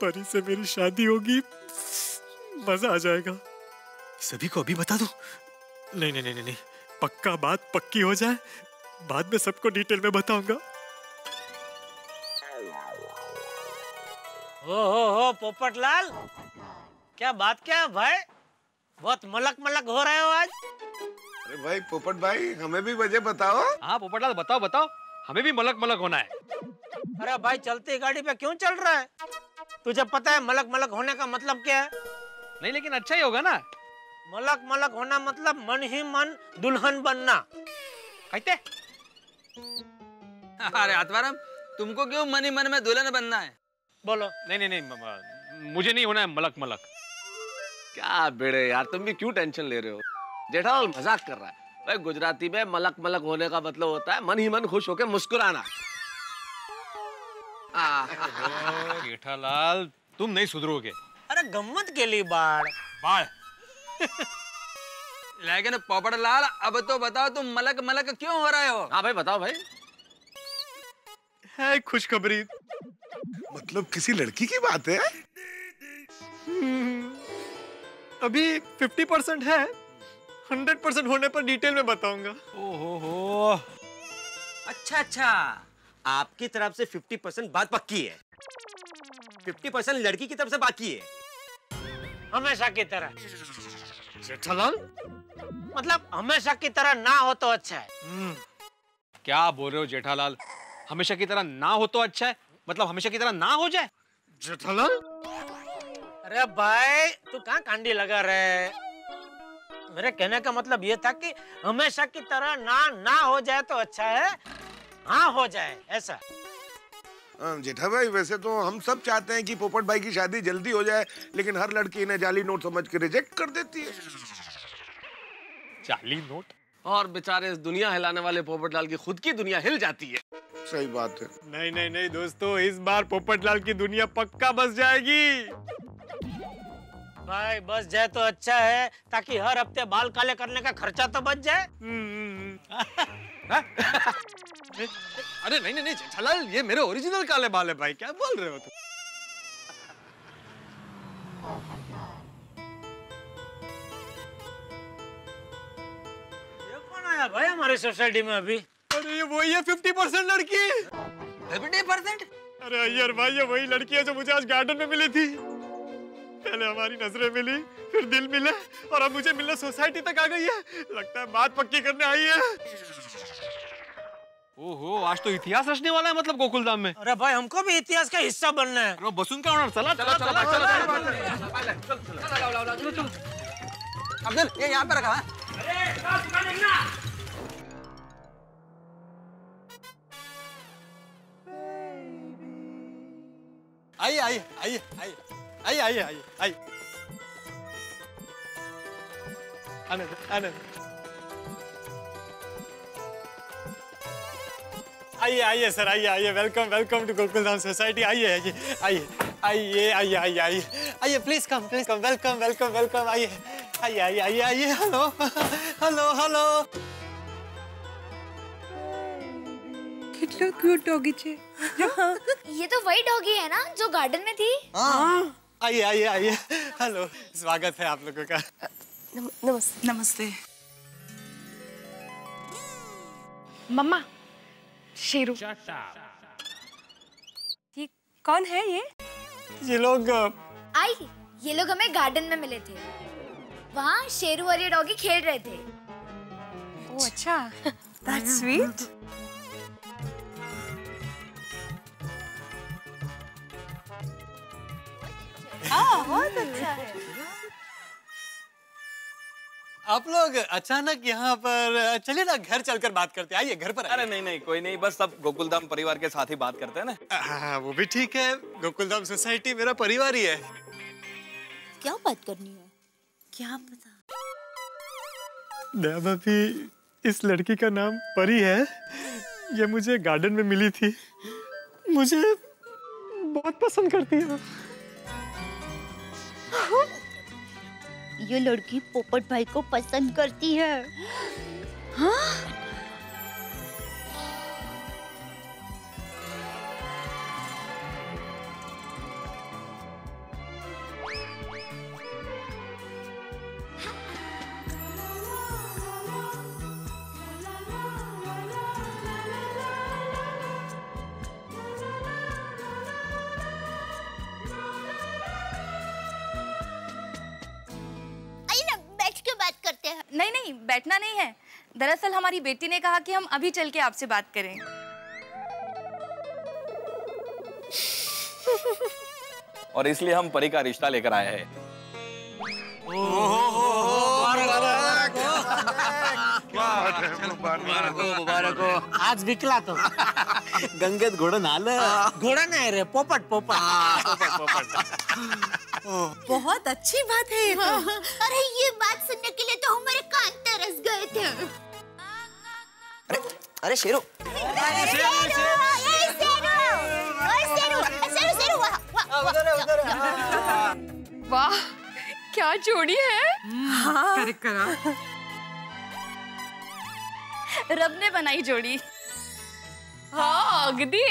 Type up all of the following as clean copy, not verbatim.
परी से मेरी शादी होगी, मजा आ जाएगा। सभी को अभी बता दूं? नहीं नहीं नहीं नहीं, पक्का बात पक्की हो जाए, बाद में सबको डिटेल में बताऊंगा। हो पोपटलाल, क्या बात क्या है भाई? बहुत मलक मलक हो रहे हो आज। अरे भाई पोपट भाई, हमें भी वजह बताओ। हाँ पोपटलाल, बताओ बताओ, हमें भी मलक मलक होना है। अरे भाई चलती गाड़ी पे क्यों चल रहा है? तुझे पता है मलक मलक होने का मतलब क्या है? नहीं लेकिन अच्छा ही होगा ना। मलक मलक होना मतलब मन ही मन दुल्हन बनना। कहते? अरे आत्माराम, तुमको क्यों मन ही मन में दुल्हन बनना है? बोलो। नहीं नहीं नहीं, मुझे नहीं होना है मलक मलक। क्या बेड़े यार, तुम भी क्यों टेंशन ले रहे हो? जेठालाल मजाक कर रहा है भाई। गुजराती में मलक मलक होने का मतलब होता है मन ही मन खुश होकर मुस्कुराना। जेठालाल तुम नहीं सुधरोगे। अरे गम्मत के लिए बाढ़ बाढ़। लेकिन पोपटलाल अब तो बताओ, तुम मलक मलक क्यों हो रहे हो? हाँ भाई बताओ भाई। है खुशखबरी। मतलब किसी लड़की की बात है? अभी 50% है, 100% होने पर डिटेल में बताऊंगा। ओहो। अच्छा, आपकी तरफ से 50% बात पक्की है, 50% लड़की की तरफ से बाकी है। हमेशा की तरह। जेठालाल, मतलब हमेशा की तरह ना हो तो अच्छा है। क्या बोल रहे हो जेठालाल? हमेशा की तरह ना हो तो अच्छा है, मतलब हमेशा की तरह ना हो जाए? जेठालाल, अरे भाई तू कहाँ कांडी लगा रहे? मेरे कहने का मतलब ये था कि हमेशा की तरह ना हो जाए तो अच्छा है, हाँ हो जाए ऐसा। जेठा भाई, वैसे तो हम सब चाहते हैं कि पोपट भाई की शादी जल्दी हो जाए, लेकिन हर लड़की इन्हें जाली नोट समझ के रिजेक्ट कर देती है। जाली नोट? और बेचारे इस दुनिया हिलाने वाले पोपटलाल की खुद की दुनिया हिल जाती है। सही बात है। नहीं नहीं नहीं दोस्तों, इस बार पोपटलाल की दुनिया पक्का बस जाएगी। भाई बस जाए तो अच्छा है, ताकि हर हफ्ते बाल काले करने का खर्चा तो बच जाए। अरे नहीं नहीं नहीं जेठालाल, ये मेरे ओरिजिनल काले बाल है भाई, क्या बोल रहे हो तुम? ये कौन आया भाई हमारी सोसाइटी में अभी? अरे ये वही है 50% लड़की। 50%? अरे अय्यर भाई, ये वही लड़की है जो मुझे आज गार्डन में मिली थी। पहले हमारी नजरें मिली, फिर दिल मिले, और अब मुझे मिलने सोसाइटी तक आ गई है। लगता है बात पक्की करने आई है। ओहो, आज तो इतिहास रचने वाला है मतलब गोकुलधाम में। अरे भाई हमको भी इतिहास का हिस्सा बनना है। अरे बसुन का ऑनर, चला चला चला चला। अब्दुल, ये यहाँ पे रखा है। आइए आइए आइए आइए आइए आइए आइए आइए। आनंद आनंद, आइए आइए सर, आइए आइए, welcome welcome to Gokuldham society. आइए आइए आइए आइए आइए आइए आइए आइए, please come welcome welcome welcome. आइए आइए आइए आइए आइए। Hello hello hello. कितना क्यूट डॉगी छे। ये तो वही डॉगी है ना जो गार्डन में थी? हाँ। आइए आइए आइए, हेलो, स्वागत है आप लोगों का। नमस्ते। नमस्ते। मम्मा, शेरू। ये कौन है ये? ये लोग ये लोग हमें गार्डन में मिले थे। वहाँ शेरू और ये डॉगी खेल रहे थे। ओह अच्छा, that's sweet। बहुत अच्छा है। आप लोग अचानक यहाँ पर, चलिए ना घर चलकर बात करते हैं। आइए घर पर। अरे नहीं नहीं, कोई नहीं, बस सब गोकुलधाम परिवार के साथ ही बात करते हैं ना। हाँ वो भी ठीक है, गोकुलधाम सोसाइटी मेरा परिवार ही है। क्या बात करनी है? क्या पता। दया भाभी, इस लड़की का नाम परी है। ये मुझे गार्डन में मिली थी, मुझे बहुत पसंद करती है। ये लड़की पोपट भाई को पसंद करती है। हाँ? नहीं नहीं, बैठना नहीं है। दरअसल हमारी बेटी ने कहा कि हम अभी चल के आपसे बात करें। और इसलिए हम परी का रिश्ता लेकर आए हैं। मुबारक हो। आज विकला तो गंगेत घोड़न आलं. घोड़ा नहीं रे, पोपट पोपट। बहुत अच्छी बात है ये तो। अरे ये बात सुनने के लिए तो हमारे कान तरस गए थे। अरे शेरू, वाह क्या जोड़ी है। हाँ। करेक्ट करा। रब ने बनाई जोड़ी। हाँ अगदी।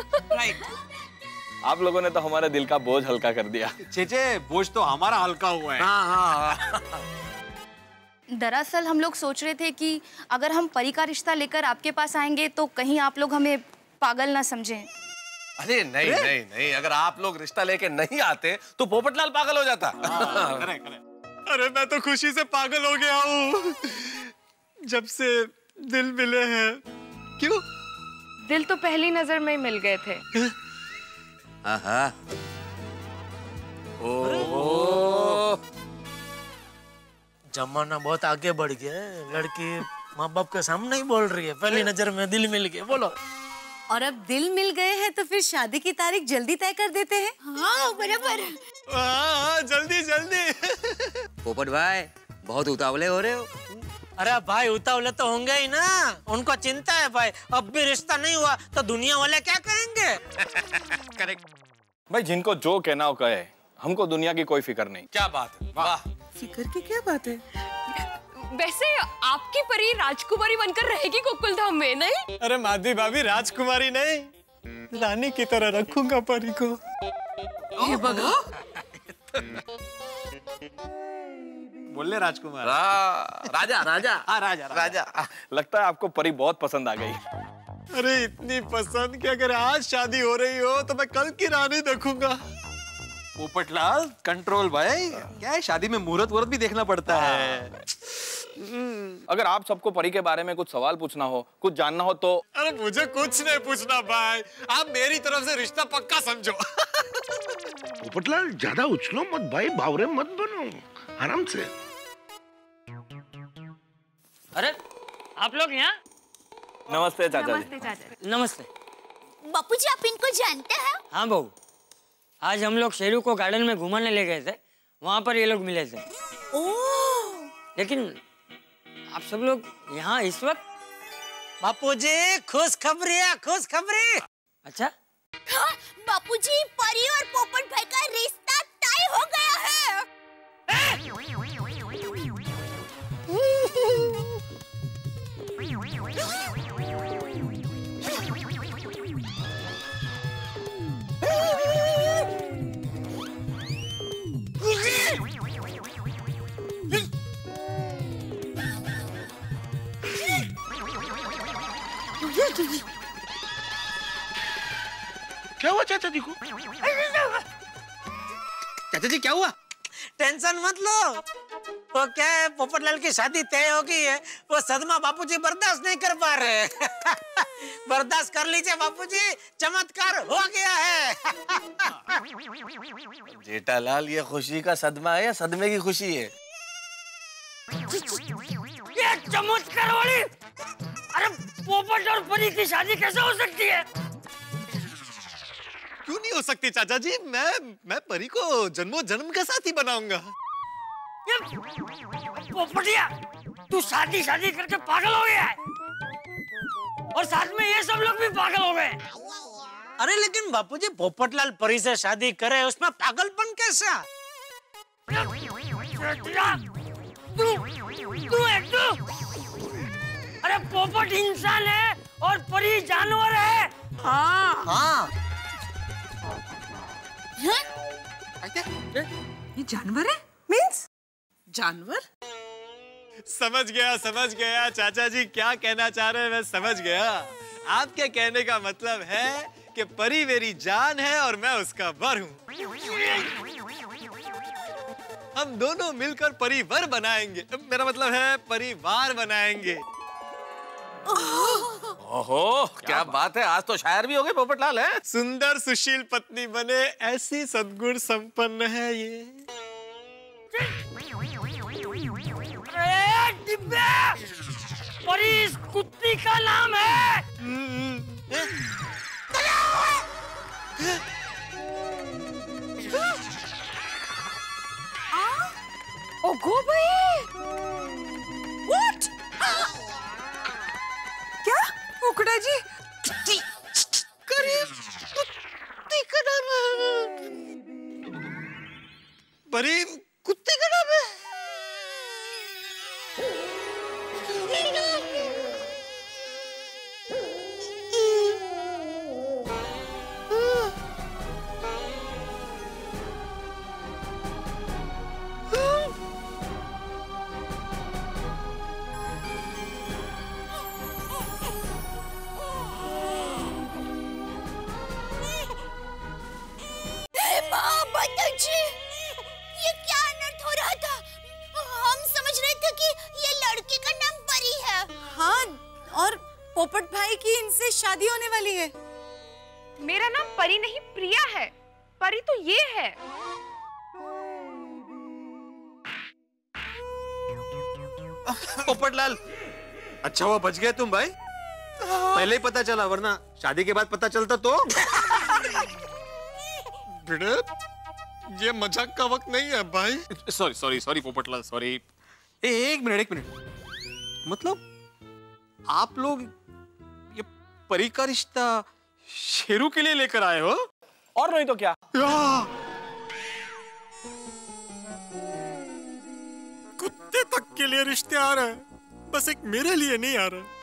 आप लोगों ने तो हमारे दिल का बोझ हल्का कर दिया। चेचे बोझ तो हमारा हल्का हुआ है। हाँ। दरअसल हम लोग सोच रहे थे कि अगर हम परी का रिश्ता लेकर आपके पास आएंगे तो कहीं आप लोग हमें पागल ना समझें। अरे नहीं नहीं नहीं, अगर आप लोग रिश्ता लेके नहीं आते तो पोपटलाल पागल हो जाता। अरे मैं तो खुशी से पागल हो गया हूँ जब से दिल मिले हैं। क्यों? दिल तो पहली नजर में ही मिल गए थे। जमाना बहुत आगे बढ़ गया है। लड़की माँ बाप के सामने ही बोल रही है, पहली नजर में दिल मिल गया। बोलो। और अब दिल मिल गए हैं तो फिर शादी की तारीख जल्दी तय कर देते हैं। हाँ बराबर। हाँ जल्दी जल्दी। पोपट भाई बहुत उतावले हो रहे हो। अरे भाई उतावले तो होंगे ही ना, उनको चिंता है भाई। अब भी रिश्ता नहीं हुआ तो दुनिया वाले क्या कहेंगे। करेक्ट भाई, जिनको जो कहना हो कहे, हमको दुनिया की कोई फिक्र नहीं। क्या बात है, वाह। फिक्र की क्या बात है? वैसे आपकी परी राजकुमारी बनकर रहेगी गोकुलधाम में, नहीं? अरे माधवी भाभी, राजकुमारी नहीं, रानी की तरह रखूंगा परी को। बोल ले राजकुमार। राजा राजा। हाँ राजा राजा। लगता है आपको परी बहुत पसंद आ गई। अरे इतनी पसंद कि अगर आज शादी हो रही हो तो मैं कल की रानी देखूंगा। पोपटलाल कंट्रोल भाई, क्या है शादी में मुहूर्त वूर्त भी देखना पड़ता है। अगर आप सबको परी के बारे में कुछ सवाल पूछना हो, कुछ जानना हो तो। अरे मुझे कुछ नहीं पूछना भाई, आप मेरी तरफ से रिश्ता पक्का समझो। पोपटलाल ज्यादा उछलो मत भाई, बावरे मत बनो, आराम से। अरे आप लोग यहाँ? नमस्ते चाचा जी। नमस्ते चाचा। नमस्ते। बापूजी आप इनको जानते हैं? हाँ बहू, आज हम लोग शेरू को गार्डन में घुमाने ले गए थे, वहाँ पर ये लोग मिले थे। ओह! लेकिन आप सब लोग यहाँ इस वक्त? बापूजी खुशखबरी है, खुशखबरी। अच्छा? हाँ, बापूजी परी और पोपट भाई का रिश्ता तय हो गया है। क्या हुआ चाचा जी को? चाचा जी क्या हुआ? टेंशन मत लो, वो क्या है, पोपटलाल की शादी तय हो गई है। वो सदमा बापूजी बर्दाश्त नहीं कर पा रहे। बर्दाश्त कर लीजिए बापूजी, चमत्कार हो गया है। जेठालाल, ये खुशी का सदमा है या सदमे की खुशी है? ये चमत्कार वाली! अरे पोपट और परी की शादी कैसे हो सकती है? क्यों नहीं हो सकती चाचा जी? मैं परी को जन्मों जन्म का साथी बनाऊंगा। पोपटिया, तू शादी करके पागल हो गया है, और साथ में ये सब लोग भी पागल हो गए। अरे लेकिन बापूजी, पोपटलाल परी से शादी करे उसमें पागलपन कैसा? तू अरे पोपट इंसान है और परी जानवर है। हाँ। हाँ। ये जानवर है? मीन्स जानवर? समझ गया चाचा जी क्या कहना चाह रहे हैं, मैं समझ गया। आपके कहने का मतलब है कि परी मेरी जान है और मैं उसका वर हूँ। हम दोनों मिलकर परिवार बनाएंगे। मेरा मतलब है परिवार बनाएंगे। ओहो, क्या बात है, आज तो शायर भी हो गए पोपटलाल है। सुंदर सुशील पत्नी बने, ऐसी सद्गुण संपन्न है ये। अरे डिब्बे, परी इस कुत्ती का नाम है। ओगो भाई, What? क्या उकड़ा जी? करीब कुत्ती का नाम है। परी कुत्ती का नाम है। ये क्या अनर्थ हो रहा था? हम समझ रहे थे कि ये लड़की का नाम परी है। हाँ, और पोपट भाई की इनसे शादी होने वाली है। मेरा नाम परी नहीं प्रिया है। परी तो ये है। पोपटलाल, अच्छा हुआ बच गए तुम भाई। पहले ही पता चला, वरना शादी के बाद पता चलता तो। बेटे, ये मजाक का वक्त नहीं है भाई। Sorry sorry sorry Popatlal, sorry. एक मिनट। मतलब आप लोग ये परी का रिश्ता शेरू के लिए लेकर आए हो? और नहीं तो क्या। कुत्ते तक के लिए रिश्ते आ रहे हैं, बस एक मेरे लिए नहीं आ रहा।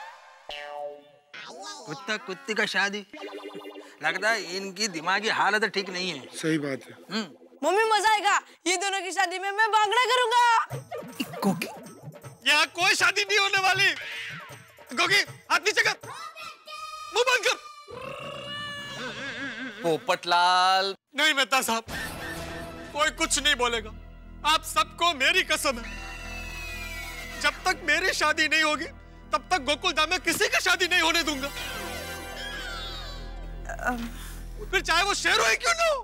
कुत्ता कुत्ती का शादी, लगता है इनकी दिमागी हालत ठीक नहीं है। सही बात है। मम्मी मजा आएगा, ये दोनों की शादी में मैं भांगड़ा करूंगा। यहाँ कोई शादी नहीं होने वाली। गोगी, हाथ नीचे कर, मुंह बंद कर। पोपटलाल। नहीं मेहता साहब, कोई कुछ नहीं बोलेगा। आप सबको मेरी कसम है, जब तक मेरी शादी नहीं होगी तब तक गोकुलधाम में किसी की शादी नहीं होने दूंगा। फिर चाहे वो शेर हो क्यों ना हो।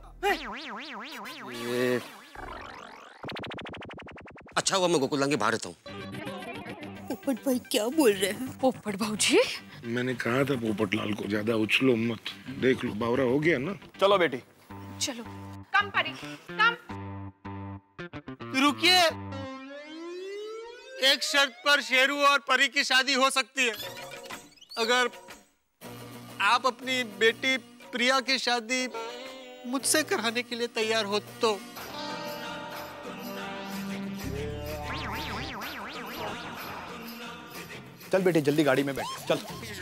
अच्छा हुआ मैं गोकुलधाम के बाहर रहता हूँ। पोपट भाई क्या बोल रहे हैं? पोपट भाऊजी, मैंने कहा था पोपटलाल को ज्यादा उछलो मत। देख लो बावरा हो गया ना। चलो बेटी। चलो। कम परी, कम। रुकिए, एक शर्त पर शेरू और परी की शादी हो सकती है। अगर आप अपनी बेटी प्रिया की शादी मुझसे कराने के लिए तैयार हो तो। चल बेटी, जल्दी गाड़ी में बैठ, चल।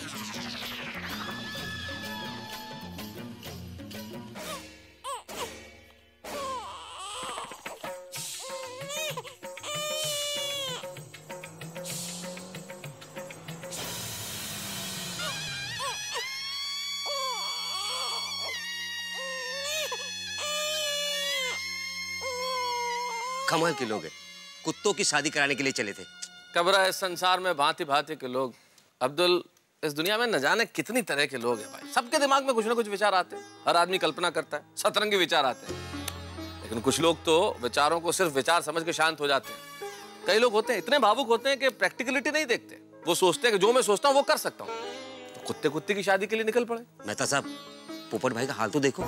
कमाल के लोग हैं, कुत्तों की शादी कराने के लिए चले थे। कब्र इस संसार में भांति भांति के लोग। अब्दुल, इस दुनिया में न जाने कितनी तरह के लोग हैं भाई। सबके दिमाग में कुछ ना कुछ विचार आते हैं। हर आदमी कल्पना करता है, सतरंगी विचार आते हैं। लेकिन कुछ लोग तो विचारों को सिर्फ विचार समझ के शांत हो जाते हैं। कई लोग होते हैं इतने भावुक होते हैं कि प्रैक्टिकलिटी नहीं देखते। वो सोचते हैं कि जो मैं सोचता हूँ वो कर सकता हूँ। तो कुत्ते कुत्ते की शादी के लिए निकल पड़े। मेहता साहब, पोपट भाई का हाल तो देखो।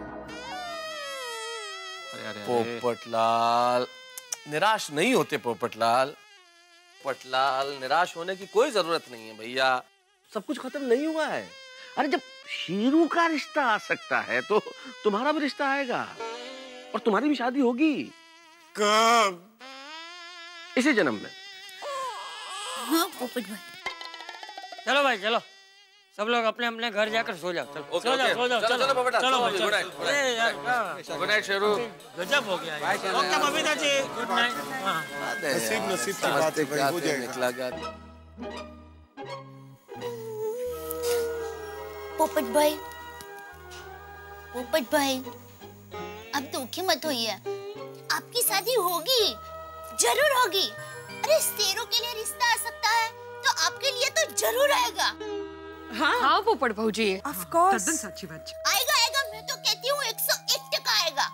पोपटलाल, निराश नहीं होते पोपटलाल। पोपटलाल, निराश होने की कोई जरूरत नहीं है भैया। सब कुछ खत्म नहीं हुआ है। अरे जब शेरू का रिश्ता आ सकता है तो तुम्हारा भी रिश्ता आएगा और तुम्हारी भी शादी होगी। कब? इसी जन्म में। हाँ पोपट भाई। चलो भाई चलो, सब लोग अपने अपने घर जाकर सो जाओ। चलो ओके, सो जाओ, ओके। सो जाओ। चलो, चलो पोपटलाल, चलो चलो, भाई, गुड नाइट, गुड नाइट। अरे यार क्या? Good night Sheru. गजब हो गया यार। Okay Babita ji, good night. नसीब की बात है भाई, हो जाएगा। निकला गया। पोपट भाई, पोपट भाई, अब दुखी मत होइए। आपकी शादी होगी, जरूर होगी। अरे शेरों के लिए रिश्ता आ सकता है तो आपके लिए तो जरूर आएगा। हाँ पोपट भाऊजी, ऑफ कोर्स। तद्दन सच्ची बात। आएगा आएगा, मैं तो कहती हूँ 101% आएगा।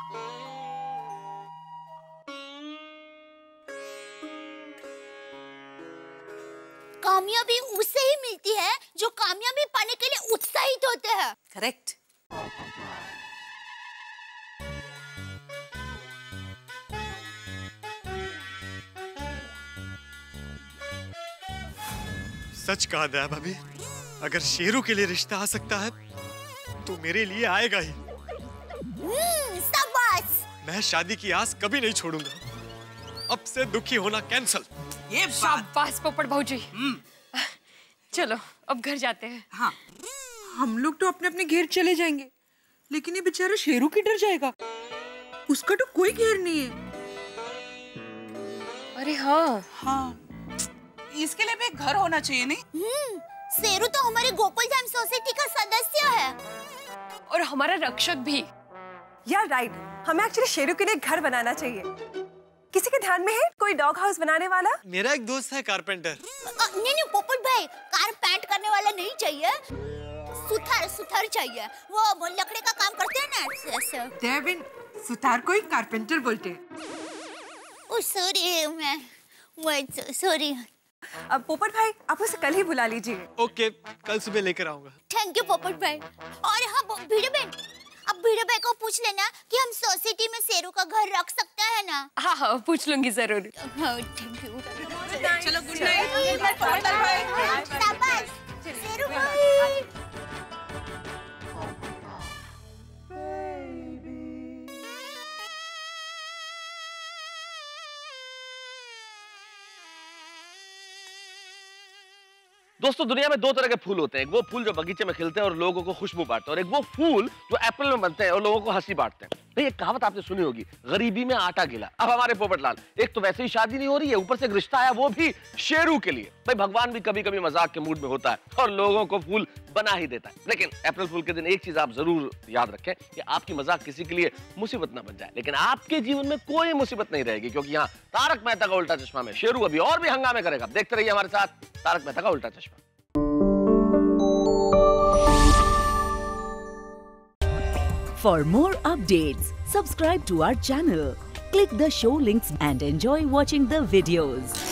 कामयाबी उससे ही मिलती है जो कामयाबी पाने के लिए उत्साहित होते हैं। करेक्ट। सच कहा दया भाभी, अगर शेरों के लिए रिश्ता आ सकता है तो मेरे लिए आएगा ही। शाबाश। मैं शादी की आस कभी नहीं छोड़ूंगा। अब से दुखी होना कैंसल। ये शाबाश पोपट भाऊजी। चलो अब घर जाते हैं। हाँ, हम लोग तो अपने अपने घेर चले जाएंगे, लेकिन ये बेचारा शेरू की डर जाएगा। उसका तो कोई घेर नहीं है। अरे हाँ हाँ, इसके लिए भी एक घर होना चाहिए नहीं? शेरू तो हमारे गोकुल धाम सोसाइटी का सदस्य है और हमारा रक्षक भी। यार राइट, हमें एक्चुअली शेरू के लिए घर बनाना चाहिए। किसी के ध्यान में है कोई डॉग हाउस बनाने वाला? मेरा एक दोस्त है कारपेंटर। नहीं पोपट भाई, कारपेंट करने वाला नहीं चाहिए, सुथार चाहिए। वो लकड़ी का काम करते हैं ना ऐसे। देविन, सुथार को ही कारपेंटर बोलते हैं। ओ सॉरी, मैं सॉरी। अब पोपट भाई, आप उसे कल ही बुला लीजिए। ओके, कल सुबह लेकर आऊंगा। थैंक यू पोपट भाई। और हाँ भिड़े बहन, अब भिड़े भाई को पूछ लेना कि हम सोसाइटी में शेरू का घर रख सकते हैं ना? हाँ पूछ लूंगी जरूर। Thank you. चलो गुड नाइट पोपट भाई। शाबाश शेरू भाई। दोस्तों, दुनिया में दो तरह के फूल होते हैं। एक वो फूल जो बगीचे में खिलते हैं और लोगों को खुशबू बांटते हैं, और एक वो फूल जो अप्रैल में बनते हैं और लोगों को हंसी बांटते हैं। भाई, एक कहावत आपने सुनी होगी, गरीबी में आटा गिला। अब हमारे पोपटलाल, एक तो वैसे ही शादी नहीं हो रही है, ऊपर से एक रिश्ता आया, वो भी शेरू के लिए। भाई, भगवान भी कभी कभी मजाक के मूड में होता है और लोगों को फूल बना ही देता है। लेकिन अप्रैल फूल के दिन एक चीज आप जरूर याद रखें कि आपकी मजाक किसी के लिए मुसीबत ना बन जाए। लेकिन आपके जीवन में कोई मुसीबत नहीं रहेगी, क्योंकि यहाँ तारक मेहता का उल्टा चश्मा में शेरू अभी और भी हंगामे करेगा। देखते रहिए हमारे साथ तारक मेहता का उल्टा चश्मा। For more updates, subscribe to our channel, click the show links and enjoy watching the videos.